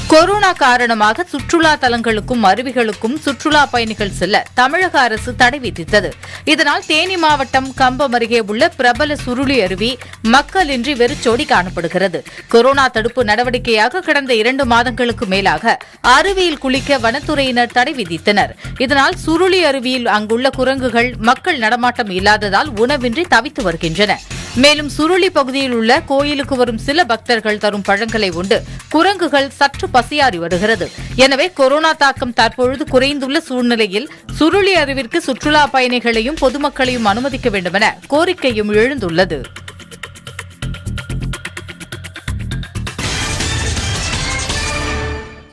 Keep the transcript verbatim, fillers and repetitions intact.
Corona காரணமாக சுற்றுலா தலங்களுக்கும் அருவிகளுக்கும் சுற்றுலா பயணிகள் செல்ல தமிழக அரசு தடை விதித்தது. இதனால் தேனி மாவட்டம் கம்பம் அருகே உள்ள பிரபல சுருளி அருவி மக்களின்றி வெறிச்சோடி காணப்படுகிறது. கொரோனா தடுப்பு நடவடிக்கையாக கடந்த இரண்டு மாதங்களுக்கு மேலாக அருவியில் குளிக்க வனத்துறையினர் தடை விதித்தனர். இதனால் சுருளி அருவியில் அங்குள்ள குரங்குகள் மக்கள் நடமாட்டம் இல்லாததால் உணவின்றி தவித்து வருகின்றன. மேலும் சுருளி பகுதியில் உள்ள கோயிலுக்கு வரும் சில பக்தர்கள் தரும் பழங்களை உண்டு குரங்குகள் சற்று பசியாறி வருகிறது. எனவே கொரோனா தாக்கம் தற்பொழுது குறைந்துள்ள சூழ்நிலையில் சுருளி அருவிற்கு சுற்றுலா பயணிகளையும் பொதுமக்களையும் அனுமதிக்க வேண்டுமென கோரிக்கையும் எழுந்துள்ளது.